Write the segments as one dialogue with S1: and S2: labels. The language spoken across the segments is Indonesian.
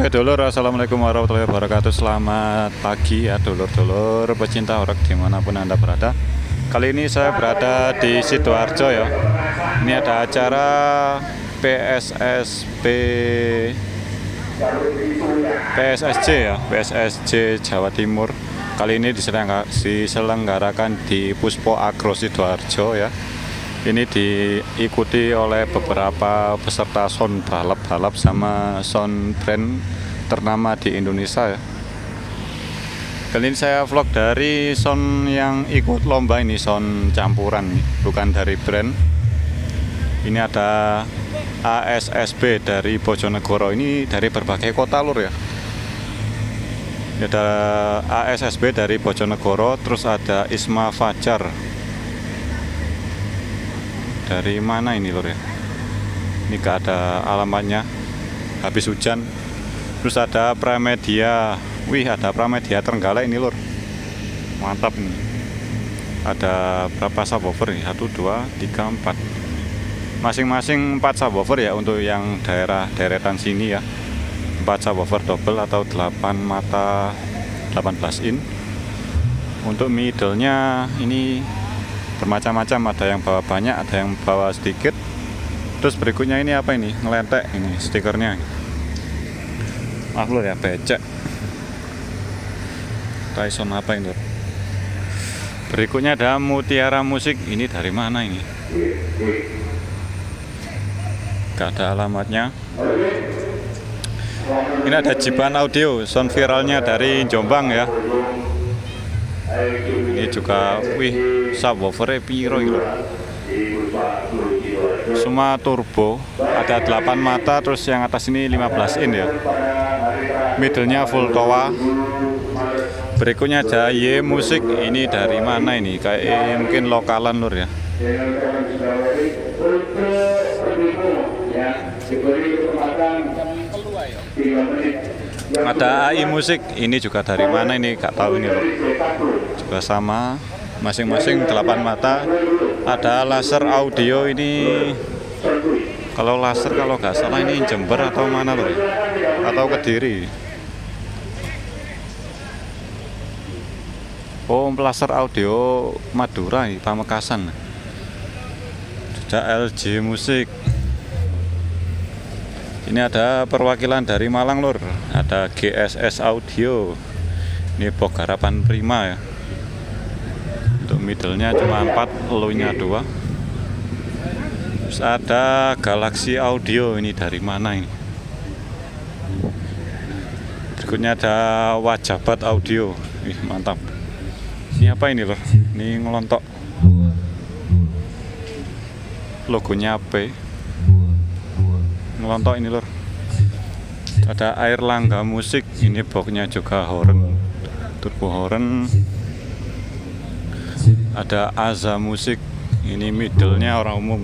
S1: Oke dulur, assalamualaikum warahmatullahi wabarakatuh. Selamat pagi ya dulur-dulur pecinta orek dimanapun anda berada. Kali ini saya berada di Sidoarjo ya. Ini ada acara PSSJ ya, PSSJ Jawa Timur. Kali ini diselenggarakan di Puspo Agro Sidoarjo ya. Ini diikuti oleh beberapa peserta sound balap sama sound brand ternama di Indonesia ya. Kali ini saya vlog dari sound yang ikut lomba ini, sound campuran, bukan dari brand. Ini ada ASSB dari Bojonegoro, ini dari berbagai kota lur ya. Ini ada ASSB dari Bojonegoro, terus ada Isma Fajar. Dari mana ini lur ya? Ini gak ada alamatnya, habis hujan. Terus ada Pramedia, wih ada Pramedia Trenggalek ini lur, mantap nih. Ada berapa subwoofer nih? 1, 2, 3, 4, masing-masing 4 subwoofer ya untuk yang daerah deretan sini ya. 4 subwoofer double atau 8 mata 18 in. Untuk middle-nya ini bermacam-macam, ada yang bawa banyak, ada yang bawa sedikit. Terus berikutnya ini apa ini? Ngelentek ini stikernya. Maaf lur ya, becek. Tyson apa ini lur? Berikutnya ada Mutiara Musik. Ini dari mana ini? Gak ada alamatnya. Ini ada Jiban Audio, sound viralnya dari Jombang ya. Ini juga, wih, subwoofernya piro gitu. Semua turbo, ada 8 mata, terus yang atas ini 15 in ya. Middle-nya full toa. Berikutnya ada Y Musik, ini dari mana ini? Kayak mungkin lokalan lur ya. Ada AI Musik, ini juga dari mana ini? Gak tahu ini lur. Juga sama, masing-masing 8 mata. Ada Laser Audio, ini kalau laser kalau nggak salah ini Jember atau mana lur ya? Atau Kediri. Oh, Laser Audio Madura, Pamekasan. Ada LG Musik. Ini ada perwakilan dari Malang lur. Ada GSS Audio. Ini box Garapan Prima ya. Untuk middle-nya cuma 4, low-nya 2. Terus ada Galaxy Audio, ini dari mana ini? Berikutnya ada Wajabat Audio. Wih, mantap. Ini apa ini lur? Ini ngelontok. Logonya P. Ngelontok ini lur. Ada Airlangga Musik, ini boxnya juga horn, turbo horn. Ada Aza Musik, ini middle-nya orang umum.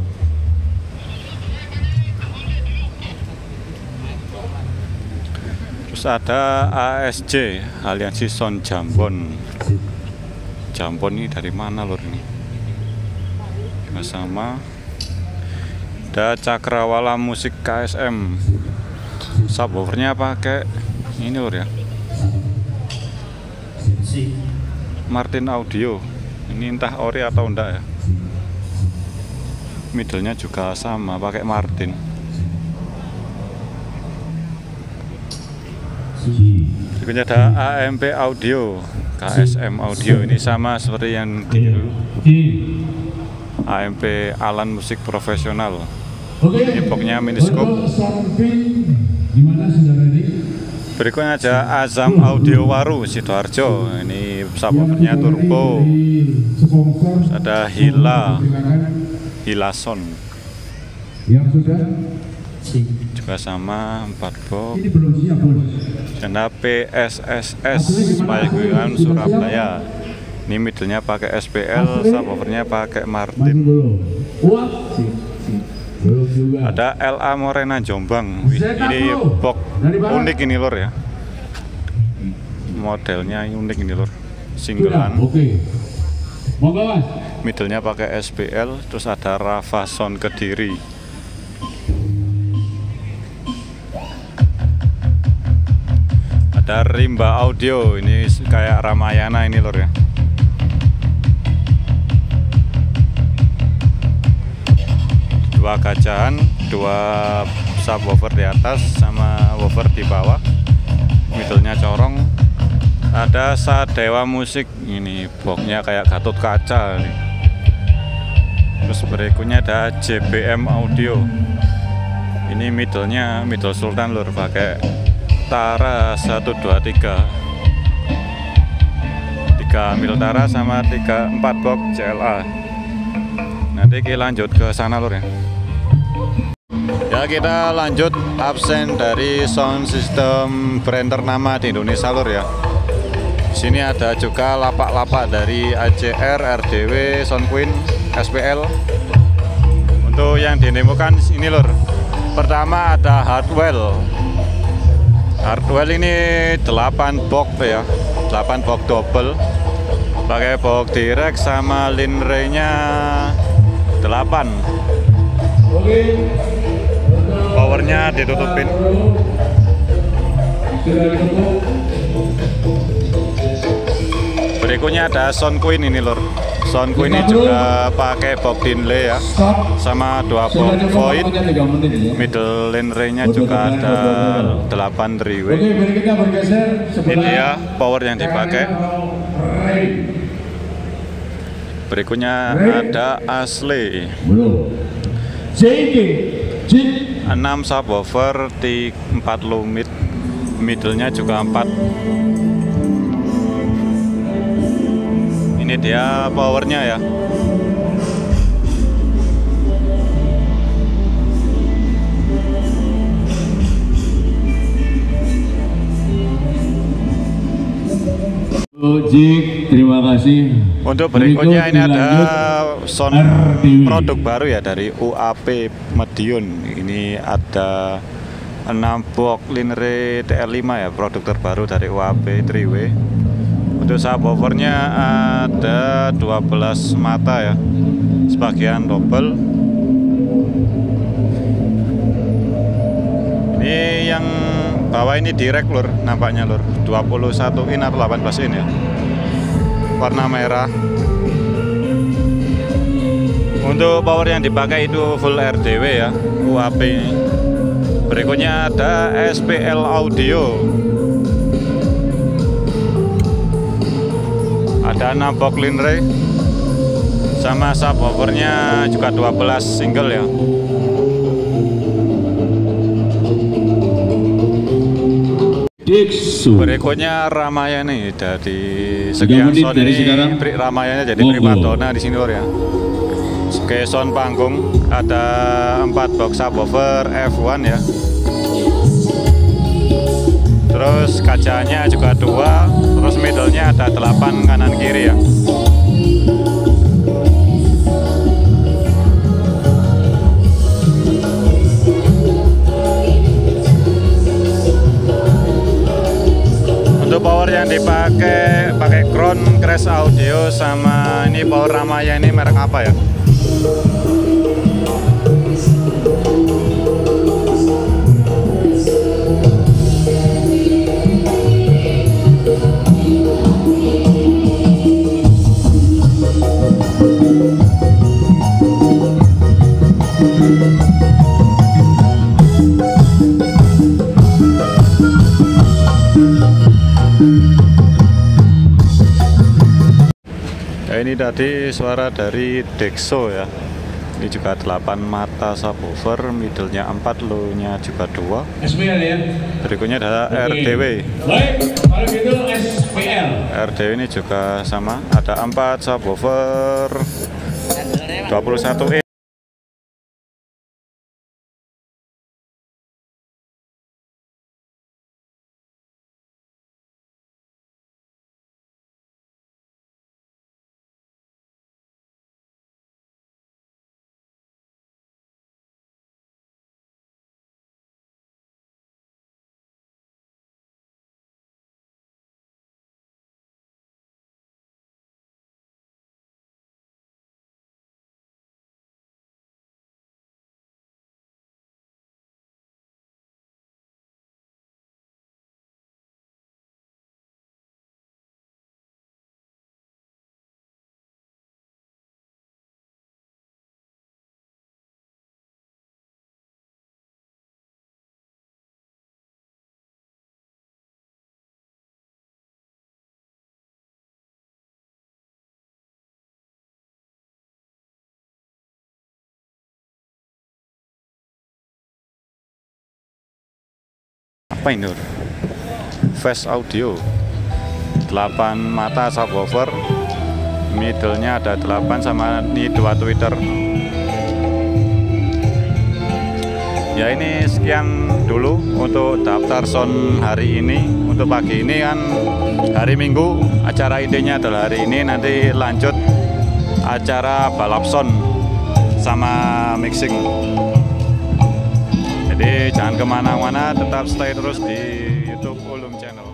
S1: Terus ada ASJ, Aliansi Sound Jambon. Jambon ini dari mana lur ini? Nggak sama. Ada Cakrawala Musik KSM. Subwoofernya pakai ini lur ya. Martin Audio. Ini entah ori atau enggak ya. Middle-nya juga sama, pakai Martin. Berikutnya ada AMP Audio, KSM Audio. Ini sama seperti yang di AMP Alan Musik Profesional. Ini boxnya miniscope. Berikutnya ada Azam Audio Waru Sidoarjo. Ini subwoofernya turbo. Ada Hilason. Juga sama 4 box. Dan PSSS Paygungan Surabaya. Ini middle-nya pakai SPL, subwoofernya pakai Martin. Ada LA Morena Jombang. Wih, ini box unik ini lur ya. Modelnya unik ini lur. Singlean. Middle-nya pakai SPL, terus ada Rafa Sound Kediri. Ada Rimba Audio, ini kayak Ramayana ini lor ya. Dua gajahan, dua subwoofer di atas sama woofer di bawah, middle-nya corong. Ada Sadewa Musik, ini boxnya kayak Gatot Kaca nih. Terus berikutnya ada JBM Audio, ini middle-nya middle Sultan lur, pakai Tara 123 3 mil Tara sama 4 box CLA. Nanti kita lanjut ke sana lur ya. Ya, kita lanjut absen dari sound system brand ternama di Indonesia lur ya. Sini ada juga lapak-lapak dari ACR, RDW, Soundqueen, SPL. Untuk yang didemokan ini lur. Pertama ada Hardwell. Hardwell ini 8 box ya, 8 box double. Pakai box direct sama linray-nya 8. Powernya ditutupin. Berikutnya ada Soundqueen ini lor. Soundqueen ini juga pakai box dinley ya, sama 2 box void. Middle linray-nya juga ada 8 3-way. Ini dia power yang dipakai. Berikutnya ada Ashley. 6 subwoofer di 4 low mid, middle-nya juga 4. Ini dia powernya ya.
S2: Jik, terima kasih.
S1: Untuk berikutnya ini ada sound produk baru ya dari UAP Medion. Ini ada 6 box linray TL5 ya, produk terbaru dari UAP 3-way. Untuk subwoofernya ada 12 mata ya, sebagian double. Ini yang bawah ini direct lur, nampaknya lur, 21 in atau 18 in ya, warna merah. Untuk power yang dipakai itu full RDW ya, UAP ini. Berikutnya ada SPL Audio, ada 6 box linray sama subwoofernya juga 12 single ya. Berikutnya Ramayana dari sekian sound ini, Ramayana jadi primadona di sini lor ya. Oke, sound panggung ada 4 box subwoofer F1 ya. Terus kacanya juga 2, terus middle-nya ada 8 kanan kiri ya. Untuk power yang dipakai Crown Crash Audio sama ini power Ramayana, ini merek apa ya? Ya, ini tadi suara dari Dexo ya. Ini juga 8 mata subwoofer, middle-nya 4, low-nya juga 2.
S2: SPL ya.
S1: Berikutnya ada RDW.
S2: Baik, kalau gitu SPL.
S1: RDW ini juga sama, ada 4 subwoofer 21 in. apa ini Lur? Face audio 8 mata subwoofer, middle-nya ada 8 sama ini 2 tweeter. Ya ini sekian dulu untuk daftar sound hari ini. Untuk pagi ini kan hari Minggu, acara idenya adalah hari ini. Nanti lanjut acara balap sound sama mixing. Jadi jangan kemana-mana, tetap stay terus di YouTube Ulum Channel.